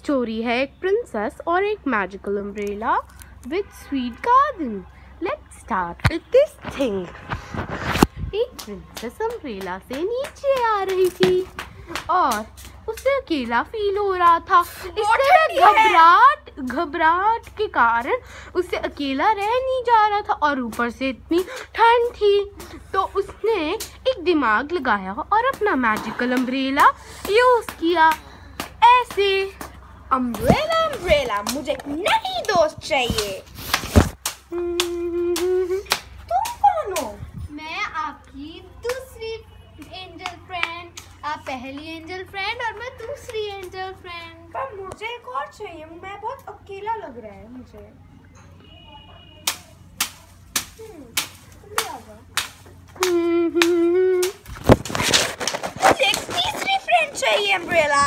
Story है एक princess और एक magical umbrella with sweet garden. Let's start with this thing. एक प्रिंसेस अम्ब्रेला से नीचे आ रही थी और उसे अकेला फील हो रहा था। इससे घबराहट के कारण उसे अकेला रह नहीं जा रहा था और ऊपर से इतनी ठंड थी। तो उसने एक दिमाग लगाया और अपना मैजिकल अम्ब्रेला यूज किया। ऐसे अम्ब्रेला अम्ब्रेला मुझे एक नई दोस्त चाहिए। तुम कौन हो? मैं आपकी दूसरी एंजल फ्रेंड। आप पहली एंजल फ्रेंड और मैं दूसरी एंजल फ्रेंड। पर मुझे एक और चाहिए, मैं बहुत अकेला लग रहा है मुझे। तुम भी आ जाओ। मुझे एक तीसरी फ्रेंड चाहिए अम्ब्रेला।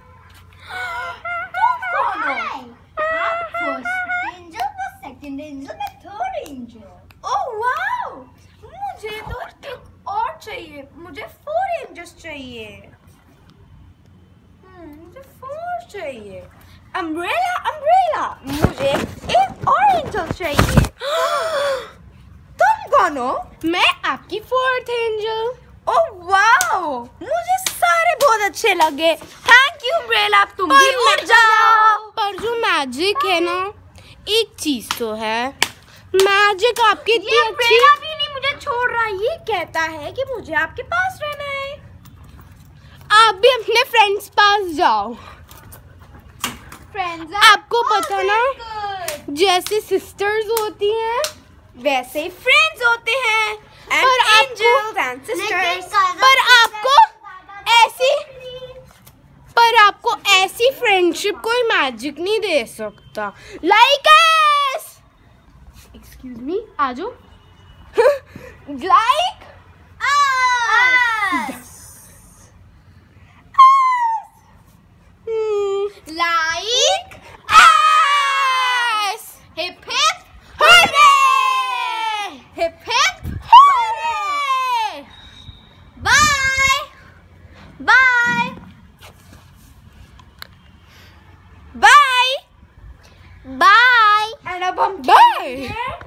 तुम कौन हो? आप फर्स्ट एंजल, मैं सेकंड एंजल, मैं थर्ड एंजल। ओह वाओ, मुझे तो एक और चाहिए। मुझे 4 एंजल्स चाहिए। मुझे 4 चाहिए। अम्ब्रेला अम्ब्रेला मुझे एक और एंजल चाहिए। तुम कौन हो? मैं आपकी 4th एंजल। ओह वाओ, मुझे सारे बहुत अच्छे लगे। थैंक यू अम्ब्रेला, तुम भी उड़ जाओ। पर जो मैजिक है ना, एक चीज तो है, मैजिक आपकी इतनी अच्छी अम्ब्रेला भी नहीं मुझे छोड़ रहा। ये कहता है कि मुझे आपके पास रहना है। आप भी अपने फ्रेंड्स पास जाओ। फ्रेंड्स आपको पता ना, जैसे सिस्टर्स होती हैं वैसे ही फ्रेंड्स होते हैं। पर एंजल्स एंड सिस्टर्स। आपको ऐसी फ्रेंडशिप कोई मैजिक नहीं दे सकता। लाइक एक्सक्यूज मी, आ जाओ। Like like hip hip hurray! Hip hip hurray! Bye bye bye bye. And अब हम बाय।